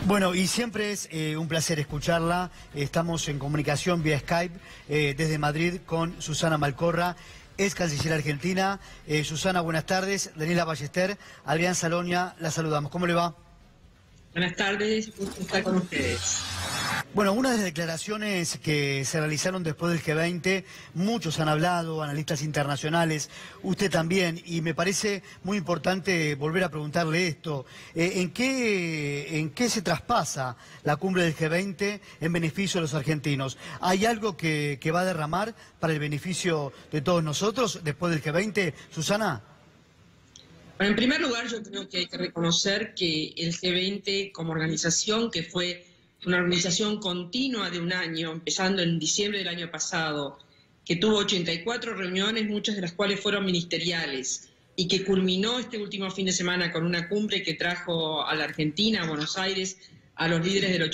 Bueno, y siempre es un placer escucharla. Estamos en comunicación vía Skype desde Madrid con Susana Malcorra, ex canciller argentina. Susana, buenas tardes. Daniela Ballester, Adrián Salonia, la saludamos. ¿Cómo le va? Buenas tardes, gusto estar con ustedes. Bueno, una de las declaraciones que se realizaron después del G20, muchos han hablado, analistas internacionales, usted también, y me parece muy importante volver a preguntarle esto. ¿En qué se traspasa la cumbre del G20 en beneficio de los argentinos? ¿Hay algo que va a derramar para el beneficio de todos nosotros después del G20, Susana? Bueno, en primer lugar, yo creo que hay que reconocer que el G20 como organización, que fue una organización continua de un año, empezando en diciembre del año pasado, que tuvo 84 reuniones, muchas de las cuales fueron ministeriales, y que culminó este último fin de semana con una cumbre que trajo a la Argentina, a Buenos Aires, a los líderes del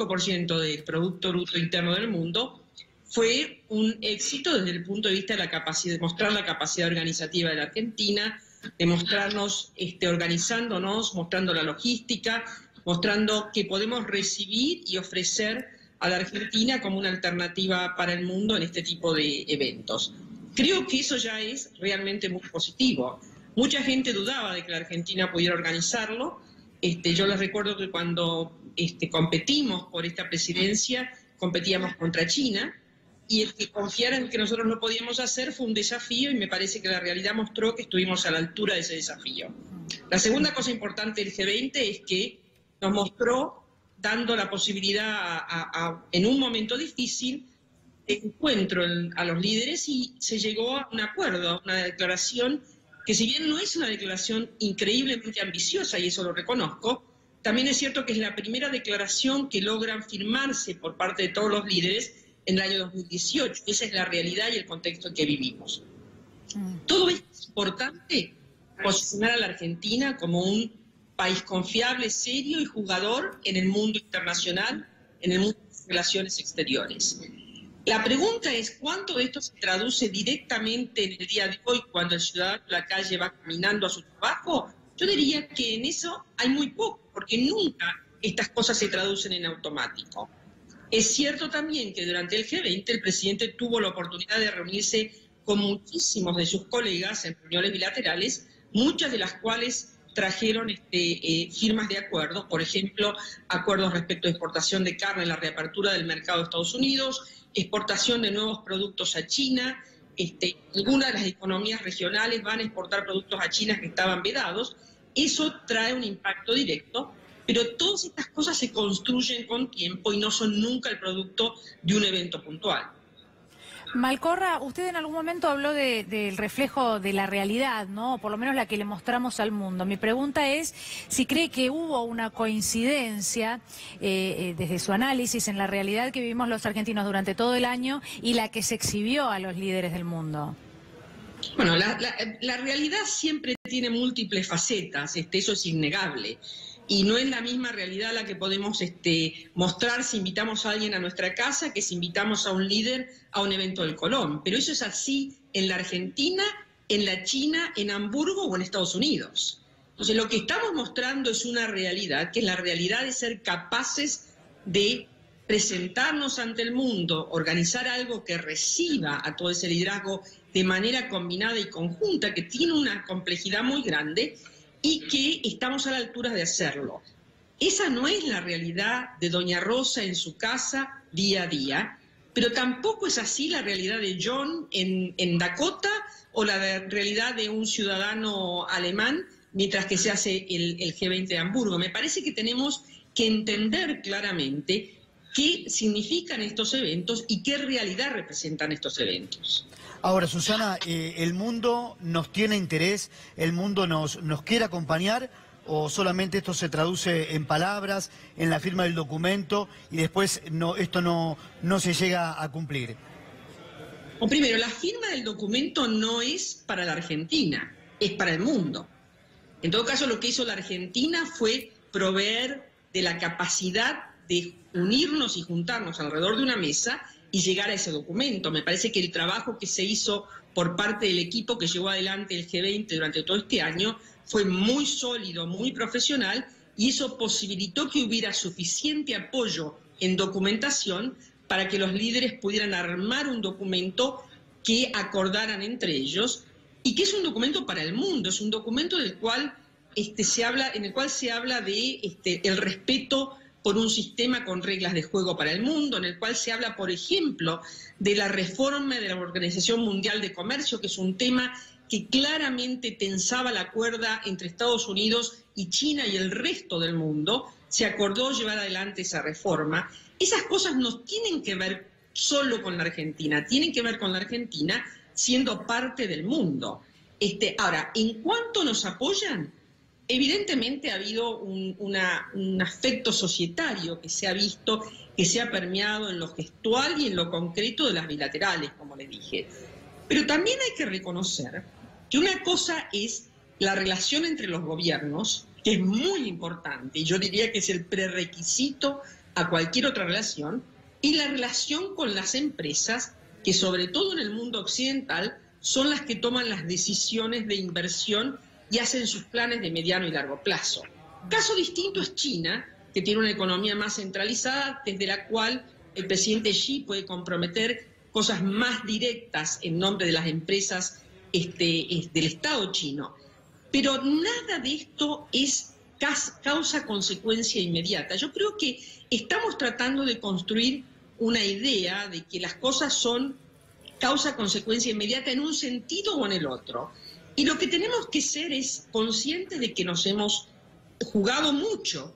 85% del Producto Bruto Interno del mundo, fue un éxito desde el punto de vista de la capacidad, de mostrar la capacidad organizativa de la Argentina, de mostrarnos organizándonos, mostrando la logística, mostrando que podemos recibir y ofrecer a la Argentina como una alternativa para el mundo en este tipo de eventos. Creo que eso ya es realmente muy positivo. Mucha gente dudaba de que la Argentina pudiera organizarlo. Yo les recuerdo que cuando competimos por esta presidencia, competíamos contra China, y el que confiara en que nosotros lo podíamos hacer fue un desafío, y me parece que la realidad mostró que estuvimos a la altura de ese desafío. La segunda cosa importante del G20 es que nos mostró dando la posibilidad en un momento difícil de encuentro a los líderes, y se llegó a un acuerdo, a una declaración que, si bien no es una declaración increíblemente ambiciosa, y eso lo reconozco, también es cierto que es la primera declaración que logran firmarse por parte de todos los líderes en el año 2018. Esa es la realidad y el contexto en que vivimos. Todo esto es importante, posicionar a la Argentina como un país confiable, serio y jugador en el mundo internacional, en el mundo de las relaciones exteriores. La pregunta es, ¿cuánto de esto se traduce directamente en el día de hoy cuando el ciudadano de la calle va caminando a su trabajo? Yo diría que en eso hay muy poco, porque nunca estas cosas se traducen en automático. Es cierto también que durante el G20 el presidente tuvo la oportunidad de reunirse con muchísimos de sus colegas en reuniones bilaterales, muchas de las cuales trajeron firmas de acuerdos, por ejemplo, acuerdos respecto a exportación de carne, la reapertura del mercado de Estados Unidos, exportación de nuevos productos a China. Algunas de las economías regionales van a exportar productos a China que estaban vedados. Eso trae un impacto directo, pero todas estas cosas se construyen con tiempo y no son nunca el producto de un evento puntual. Malcorra, usted en algún momento habló del reflejo de la realidad, ¿no? Por lo menos la que le mostramos al mundo. Mi pregunta es si cree que hubo una coincidencia desde su análisis en la realidad que vivimos los argentinos durante todo el año y la que se exhibió a los líderes del mundo. Bueno, la realidad siempre tiene múltiples facetas, eso es innegable. Y no es la misma realidad la que podemos mostrar si invitamos a alguien a nuestra casa que si invitamos a un líder a un evento del Colón. Pero eso es así en la Argentina, en la China, en Hamburgo o en Estados Unidos. Entonces lo que estamos mostrando es una realidad, que es la realidad de ser capaces de presentarnos ante el mundo, organizar algo que reciba a todo ese liderazgo de manera combinada y conjunta, que tiene una complejidad muy grande, y que estamos a la altura de hacerlo. Esa no es la realidad de Doña Rosa en su casa día a día, pero tampoco es así la realidad de John en Dakota o la realidad de un ciudadano alemán mientras que se hace el G20 de Hamburgo. Me parece que tenemos que entender claramente qué significan estos eventos y qué realidad representan estos eventos. Ahora, Susana, ¿el mundo nos tiene interés? ¿El mundo nos quiere acompañar? ¿O solamente esto se traduce en palabras, en la firma del documento y después esto no se llega a cumplir? Primero, la firma del documento no es para la Argentina, es para el mundo. En todo caso, lo que hizo la Argentina fue proveer de la capacidad de unirnos y juntarnos alrededor de una mesa y llegar a ese documento. Me parece que el trabajo que se hizo por parte del equipo que llevó adelante el G20 durante todo este año fue muy sólido, muy profesional, y eso posibilitó que hubiera suficiente apoyo en documentación para que los líderes pudieran armar un documento que acordaran entre ellos, y que es un documento para el mundo, es un documento del cual en el cual se habla de el respeto por un sistema con reglas de juego para el mundo, en el cual se habla, por ejemplo, de la reforma de la Organización Mundial de Comercio, que es un tema que claramente tensaba la cuerda entre Estados Unidos y China y el resto del mundo. Se acordó llevar adelante esa reforma. Esas cosas no tienen que ver solo con la Argentina, tienen que ver con la Argentina siendo parte del mundo. Ahora, en cuanto nos apoyan, evidentemente ha habido un afecto societario que se ha visto, que se ha permeado en lo gestual y en lo concreto de las bilaterales, como les dije. Pero también hay que reconocer que una cosa es la relación entre los gobiernos, que es muy importante, y yo diría que es el prerequisito a cualquier otra relación, y la relación con las empresas, que sobre todo en el mundo occidental son las que toman las decisiones de inversión y hacen sus planes de mediano y largo plazo. Caso distinto es China, que tiene una economía más centralizada, desde la cual el presidente Xi puede comprometer cosas más directas en nombre de las empresas del Estado chino. Pero nada de esto es causa-consecuencia inmediata. Yo creo que estamos tratando de construir una idea de que las cosas son causa-consecuencia inmediata en un sentido o en el otro. Y lo que tenemos que ser es conscientes de que nos hemos jugado mucho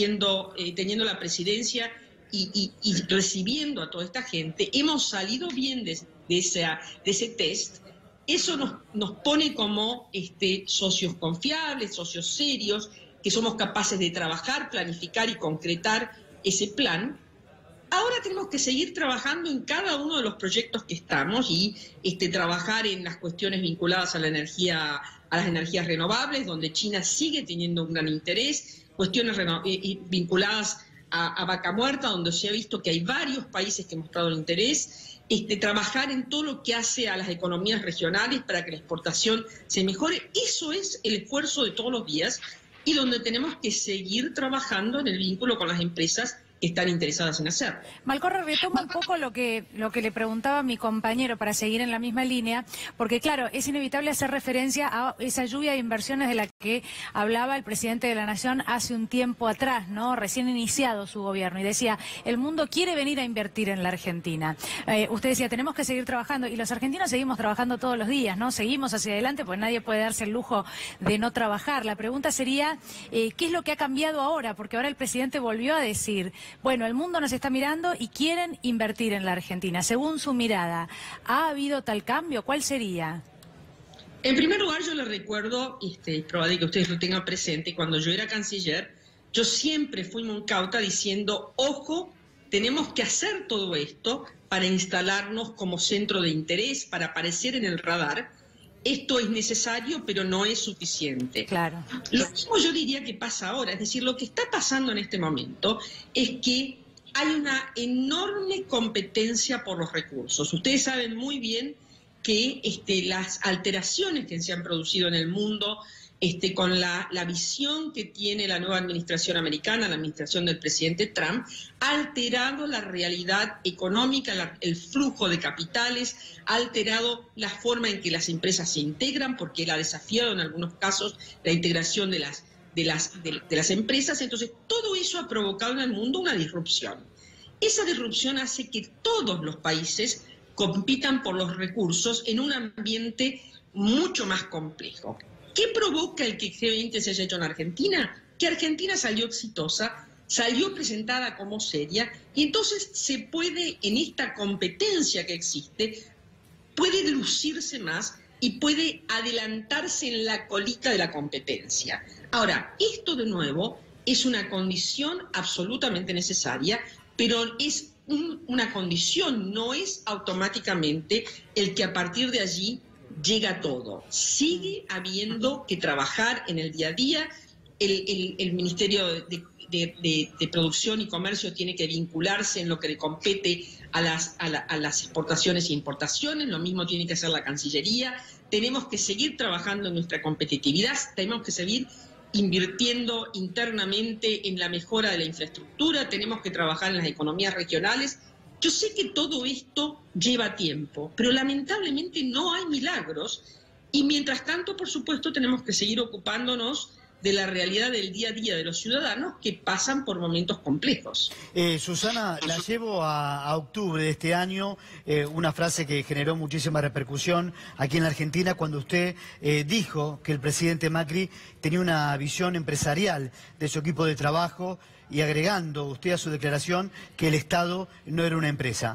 teniendo la presidencia y recibiendo a toda esta gente. Hemos salido bien de ese test. Eso nos pone como socios confiables, socios serios, que somos capaces de trabajar, planificar y concretar ese plan. Ahora tenemos que seguir trabajando en cada uno de los proyectos que estamos y trabajar en las cuestiones vinculadas a las energías renovables, donde China sigue teniendo un gran interés, cuestiones vinculadas a Vaca Muerta, donde se ha visto que hay varios países que han mostrado interés, trabajar en todo lo que hace a las economías regionales para que la exportación se mejore. Eso es el esfuerzo de todos los días y donde tenemos que seguir trabajando en el vínculo con las empresas que están interesadas en hacerlo. Malcorra, retomo un poco lo que le preguntaba a mi compañero para seguir en la misma línea, porque claro, es inevitable hacer referencia a esa lluvia de inversiones de la que hablaba el presidente de la Nación hace un tiempo atrás, ¿no? Recién iniciado su gobierno, y decía, el mundo quiere venir a invertir en la Argentina. Usted decía, tenemos que seguir trabajando, y los argentinos seguimos trabajando todos los días, ¿no? Seguimos hacia adelante, pues nadie puede darse el lujo de no trabajar. La pregunta sería, ¿qué es lo que ha cambiado ahora? Porque ahora el presidente volvió a decir, bueno, el mundo nos está mirando y quieren invertir en la Argentina. Según su mirada, ¿ha habido tal cambio? ¿Cuál sería? En primer lugar, yo le recuerdo, probable que ustedes lo tengan presente, cuando yo era canciller, yo siempre fui muy cauta diciendo, ojo, tenemos que hacer todo esto para instalarnos como centro de interés, para aparecer en el radar. Esto es necesario, pero no es suficiente. Claro. Lo mismo yo diría que pasa ahora, es decir, lo que está pasando en este momento es que hay una enorme competencia por los recursos. Ustedes saben muy bien que las alteraciones que se han producido en el mundo, con la visión que tiene la nueva administración americana, la administración del presidente Trump, ha alterado la realidad económica, el flujo de capitales, ha alterado la forma en que las empresas se integran, porque él ha desafiado en algunos casos la integración de las empresas. Entonces, todo eso ha provocado en el mundo una disrupción. Esa disrupción hace que todos los países compitan por los recursos en un ambiente mucho más complejo. ¿Qué provoca el que G20 se haya hecho en Argentina? Que Argentina salió exitosa, salió presentada como seria, y entonces se puede, en esta competencia que existe, puede lucirse más y puede adelantarse en la colita de la competencia. Ahora, esto de nuevo es una condición absolutamente necesaria, pero es una condición, no es automáticamente el que a partir de allí llega todo. Sigue habiendo que trabajar en el día a día. El Ministerio de Producción y Comercio tiene que vincularse en lo que le compete a las exportaciones e importaciones. Lo mismo tiene que hacer la Cancillería. Tenemos que seguir trabajando en nuestra competitividad. Tenemos que seguir invirtiendo internamente en la mejora de la infraestructura, tenemos que trabajar en las economías regionales. Yo sé que todo esto lleva tiempo, pero lamentablemente no hay milagros y mientras tanto, por supuesto, tenemos que seguir ocupándonos de la realidad del día a día de los ciudadanos que pasan por momentos complejos. Susana, la llevo a octubre de este año, una frase que generó muchísima repercusión aquí en la Argentina cuando usted dijo que el presidente Macri tenía una visión empresarial de su equipo de trabajo y agregando usted a su declaración que el Estado no era una empresa.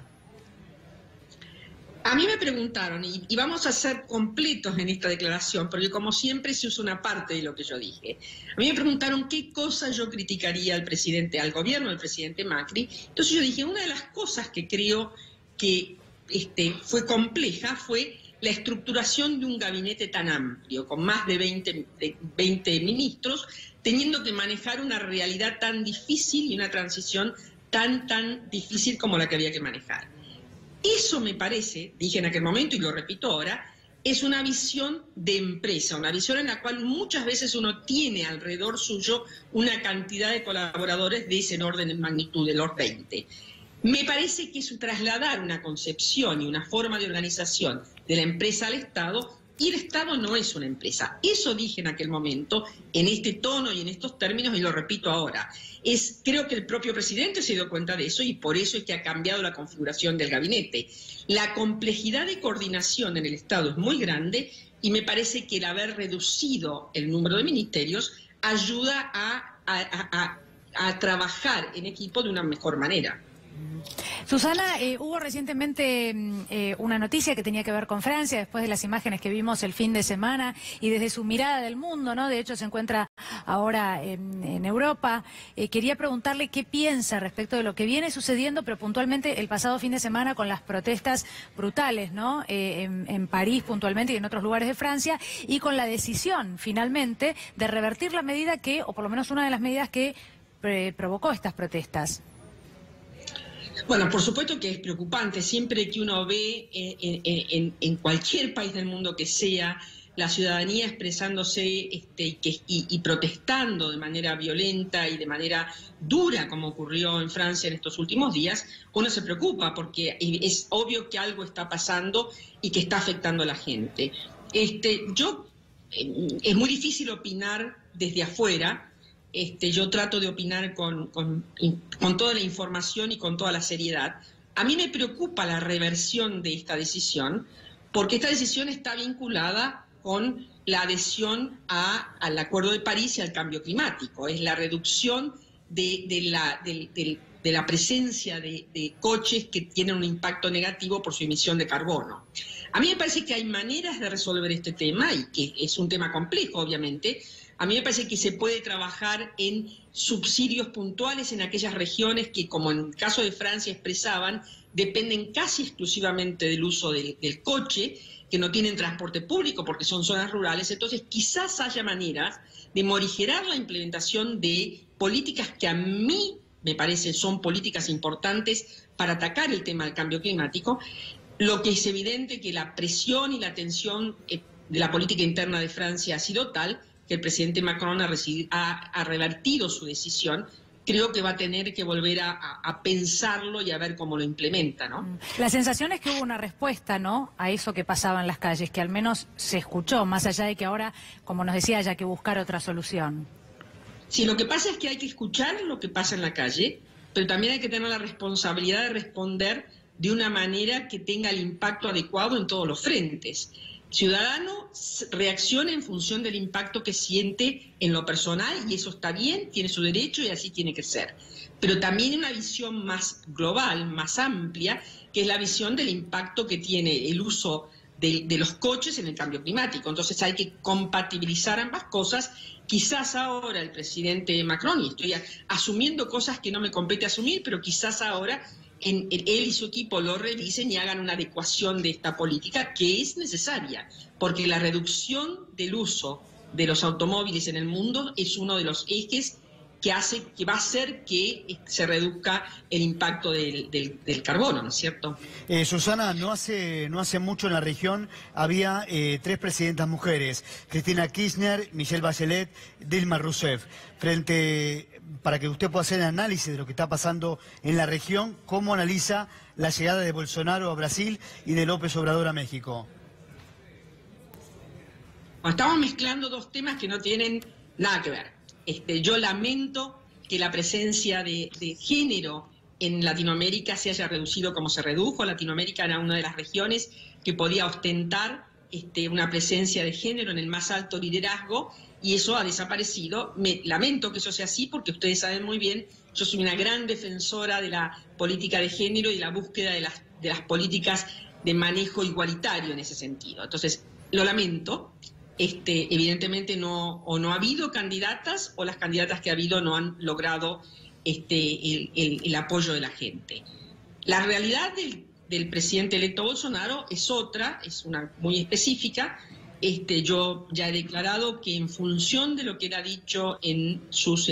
A mí me preguntaron, y vamos a ser completos en esta declaración, porque como siempre se usa una parte de lo que yo dije. A mí me preguntaron qué cosa yo criticaría al gobierno del presidente Macri. Entonces yo dije, una de las cosas que creo que fue compleja fue la estructuración de un gabinete tan amplio, con más de 20 ministros, teniendo que manejar una realidad tan difícil y una transición tan difícil como la que había que manejar. Eso me parece, dije en aquel momento y lo repito ahora, es una visión de empresa, una visión en la cual muchas veces uno tiene alrededor suyo una cantidad de colaboradores de ese orden de magnitud, de los 20. Me parece que es trasladar una concepción y una forma de organización de la empresa al Estado, y el Estado no es una empresa. Eso dije en aquel momento, en este tono y en estos términos, y lo repito ahora. Creo que el propio presidente se dio cuenta de eso y por eso es que ha cambiado la configuración del gabinete. La complejidad de coordinación en el Estado es muy grande y me parece que el haber reducido el número de ministerios ayuda a trabajar en equipo de una mejor manera. Susana, hubo recientemente una noticia que tenía que ver con Francia, después de las imágenes que vimos el fin de semana y desde su mirada del mundo, ¿no? De hecho, se encuentra ahora en Europa. Quería preguntarle qué piensa respecto de lo que viene sucediendo, pero puntualmente el pasado fin de semana con las protestas brutales, ¿no? En París puntualmente y en otros lugares de Francia, y con la decisión, finalmente, de revertir la medida que, o por lo menos una de las medidas que provocó estas protestas. Bueno, por supuesto que es preocupante. Siempre que uno ve en cualquier país del mundo que sea la ciudadanía expresándose y protestando de manera violenta y de manera dura, como ocurrió en Francia en estos últimos días, uno se preocupa porque es obvio que algo está pasando y que está afectando a la gente. Es muy difícil opinar desde afuera. Yo trato de opinar con toda la información y con toda la seriedad. A mí me preocupa la reversión de esta decisión, porque esta decisión está vinculada con la adhesión al Acuerdo de París y al cambio climático. Es la reducción de la presencia de coches que tienen un impacto negativo por su emisión de carbono. A mí me parece que hay maneras de resolver este tema, y que es un tema complejo, obviamente. A mí me parece que se puede trabajar en subsidios puntuales en aquellas regiones que, como en el caso de Francia expresaban, dependen casi exclusivamente del uso del coche, que no tienen transporte público porque son zonas rurales. Entonces quizás haya maneras de morigerar la implementación de políticas que a mí me parece son políticas importantes para atacar el tema del cambio climático. Lo que es evidente que la presión y la tensión de la política interna de Francia ha sido tal que el presidente Macron ha revertido su decisión. Creo que va a tener que volver a pensarlo y a ver cómo lo implementa, ¿no? La sensación es que hubo una respuesta, ¿no?, a eso que pasaba en las calles, que al menos se escuchó, más allá de que ahora, como nos decía, haya que buscar otra solución. Sí, lo que pasa es que hay que escuchar lo que pasa en la calle, pero también hay que tener la responsabilidad de responder de una manera que tenga el impacto adecuado en todos los frentes. Ciudadano reacciona en función del impacto que siente en lo personal, y eso está bien, tiene su derecho y así tiene que ser. Pero también hay una visión más global, más amplia, que es la visión del impacto que tiene el uso de los coches en el cambio climático. Entonces hay que compatibilizar ambas cosas. Quizás ahora el presidente Macron, y estoy asumiendo cosas que no me compete asumir, pero quizás ahora él y su equipo lo revisen y hagan una adecuación de esta política, que es necesaria, porque la reducción del uso de los automóviles en el mundo es uno de los ejes que va a hacer que se reduzca el impacto del carbono, ¿no es cierto? Susana, no hace mucho en la región había 3 presidentas mujeres, Cristina Kirchner, Michelle Bachelet, Dilma Rousseff. Para que usted pueda hacer el análisis de lo que está pasando en la región, ¿cómo analiza la llegada de Bolsonaro a Brasil y de López Obrador a México? Estamos mezclando 2 temas que no tienen nada que ver. Yo lamento que la presencia de género en Latinoamérica se haya reducido como se redujo. Latinoamérica era una de las regiones que podía ostentar una presencia de género en el más alto liderazgo, y eso ha desaparecido. Lamento que eso sea así, porque ustedes saben muy bien, yo soy una gran defensora de la política de género y la búsqueda de las políticas de manejo igualitario en ese sentido. Entonces, lo lamento. Evidentemente no ha habido candidatas, o las candidatas que ha habido no han logrado el apoyo de la gente. La realidad del presidente electo Bolsonaro es otra, es una muy específica. Yo ya he declarado que en función de lo que él ha dicho en sus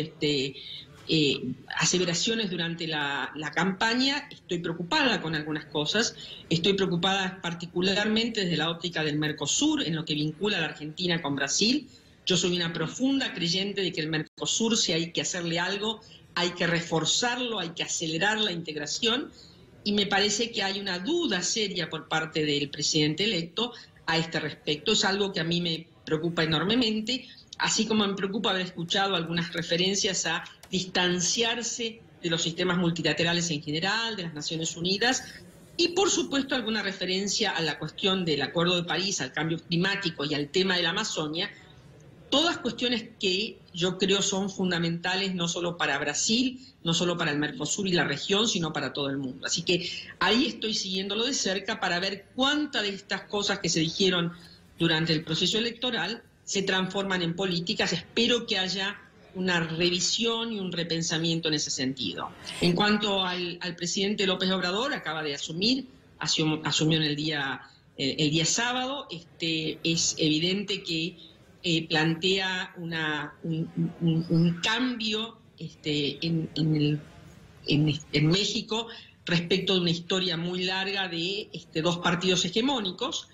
aseveraciones durante la campaña, estoy preocupada con algunas cosas. Estoy preocupada particularmente desde la óptica del Mercosur, en lo que vincula a la Argentina con Brasil. Yo soy una profunda creyente de que el Mercosur, si hay que hacerle algo, hay que reforzarlo, hay que acelerar la integración, y me parece que hay una duda seria por parte del presidente electo a este respecto. Es algo que a mí me preocupa enormemente, así como me preocupa haber escuchado algunas referencias a distanciarse de los sistemas multilaterales en general, de las Naciones Unidas, y por supuesto alguna referencia a la cuestión del Acuerdo de París, al cambio climático y al tema de la Amazonia, todas cuestiones que yo creo son fundamentales no solo para Brasil, no solo para el Mercosur y la región, sino para todo el mundo. Así que ahí estoy siguiéndolo de cerca para ver cuántas de estas cosas que se dijeron durante el proceso electoral se transforman en políticas. Espero que haya una revisión y un repensamiento en ese sentido. En cuanto al presidente López Obrador, acaba de asumir, asumió en el día sábado. Es evidente que plantea un cambio en México respecto de una historia muy larga de 2 partidos hegemónicos.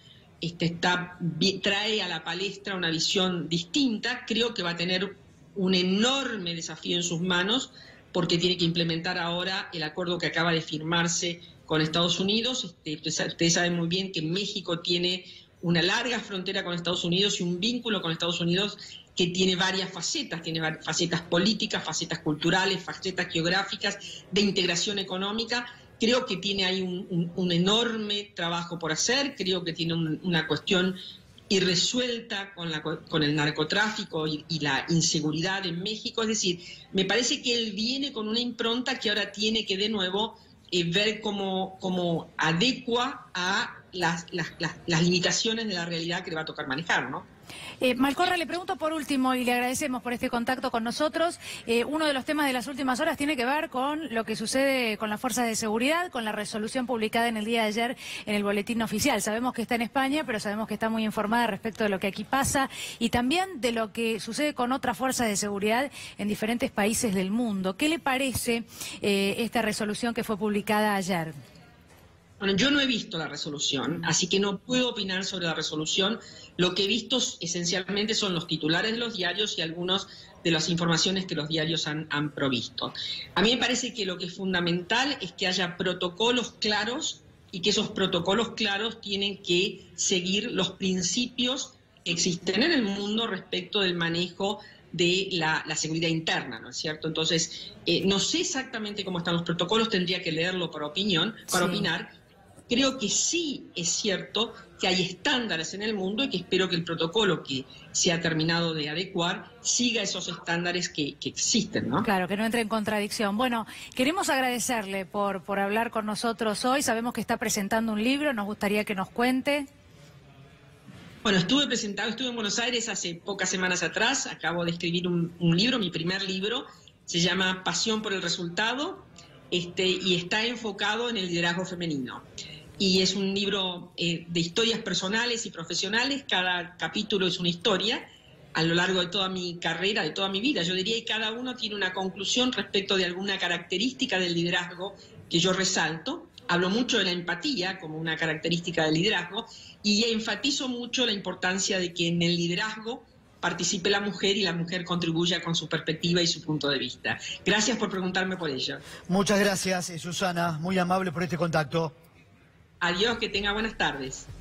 Trae a la palestra una visión distinta. Creo que va a tener un enorme desafío en sus manos, porque tiene que implementar ahora el acuerdo que acaba de firmarse con Estados Unidos. Ustedes saben muy bien que México tiene una larga frontera con Estados Unidos y un vínculo con Estados Unidos que tiene varias facetas. Tiene facetas políticas, facetas culturales, facetas geográficas, de integración económica. Creo que tiene ahí un enorme trabajo por hacer. Creo que tiene una cuestión irresuelta con el narcotráfico y la inseguridad en México. Es decir, me parece que él viene con una impronta que ahora tiene que de nuevo ver cómo adecua a las limitaciones de la realidad que le va a tocar manejar, ¿no? Malcorra, le pregunto por último, y le agradecemos por este contacto con nosotros, uno de los temas de las últimas horas tiene que ver con lo que sucede con las fuerzas de seguridad, con la resolución publicada en el día de ayer en el Boletín Oficial. Sabemos que está en España, pero sabemos que está muy informada respecto de lo que aquí pasa y también de lo que sucede con otras fuerzas de seguridad en diferentes países del mundo. ¿Qué le parece esta resolución que fue publicada ayer? Bueno, yo no he visto la resolución, así que no puedo opinar sobre la resolución. Lo que he visto esencialmente son los titulares de los diarios y algunas de las informaciones que los diarios han provisto. A mí me parece que lo que es fundamental es que haya protocolos claros, y que esos protocolos claros tienen que seguir los principios que existen en el mundo respecto del manejo de la seguridad interna, ¿no es cierto? Entonces, no sé exactamente cómo están los protocolos, tendría que leerlo para opinar. Creo que sí es cierto que hay estándares en el mundo y que espero que el protocolo que se ha terminado de adecuar siga esos estándares que existen, ¿no? Claro, que no entre en contradicción. Bueno, queremos agradecerle por hablar con nosotros hoy. Sabemos que está presentando un libro, nos gustaría que nos cuente. Bueno, estuve en Buenos Aires hace pocas semanas atrás. Acabo de escribir un libro, mi primer libro, se llama Pasión por el Resultado, y está enfocado en el liderazgo femenino. Y es un libro de historias personales y profesionales. Cada capítulo es una historia, a lo largo de toda mi carrera, de toda mi vida. Yo diría que cada uno tiene una conclusión respecto de alguna característica del liderazgo que yo resalto. Hablo mucho de la empatía como una característica del liderazgo y enfatizo mucho la importancia de que en el liderazgo participe la mujer y la mujer contribuya con su perspectiva y su punto de vista. Gracias por preguntarme por ella. Muchas gracias, Susana, muy amable por este contacto. Adiós, que tenga buenas tardes.